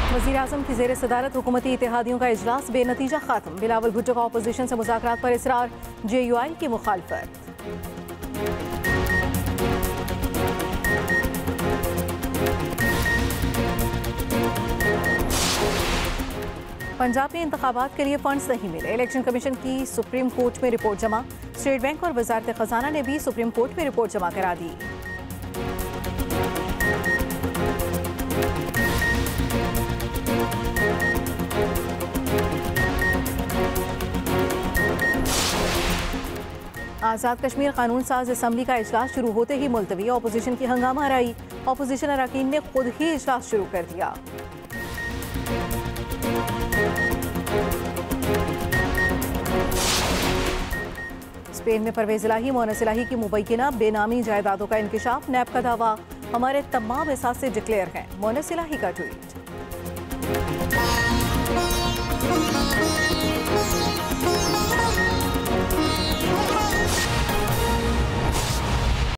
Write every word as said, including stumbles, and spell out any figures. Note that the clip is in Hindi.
वज़ीर-ए-आज़म की ज़ेर सदारत हुकूमती इत्तेहादियों का इजलास बेनतीजा खात्म। बिलावल भुट्टो का अपोजिशन से मुज़ाकरात पर इसरार, जे यू आई की मुखालफत। पंजाब में इंतखाबात के लिए फंड्स नहीं मिले। इलेक्शन कमीशन की सुप्रीम कोर्ट में रिपोर्ट जमा। स्टेट बैंक और वजारत खजाना ने भी सुप्रीम कोर्ट में रिपोर्ट जमा करा दी। आज़ाद कश्मीर कानून साज असम्बली का इजलास शुरू होते ही मुलतवी। अपोजिशन की हंगामा हराई। अपोजिशन अरकान ने खुद ही इजलास शुरू कर दिया। स्पेन में परवेज इलाही मोहनस इलाही की मुबैना बेनामी जायदादों का इंकिशाफ। नैब का दावा, हमारे तमाम एहसास डिक्लेयर हैं। मोहनस इलाही का ट्वीट।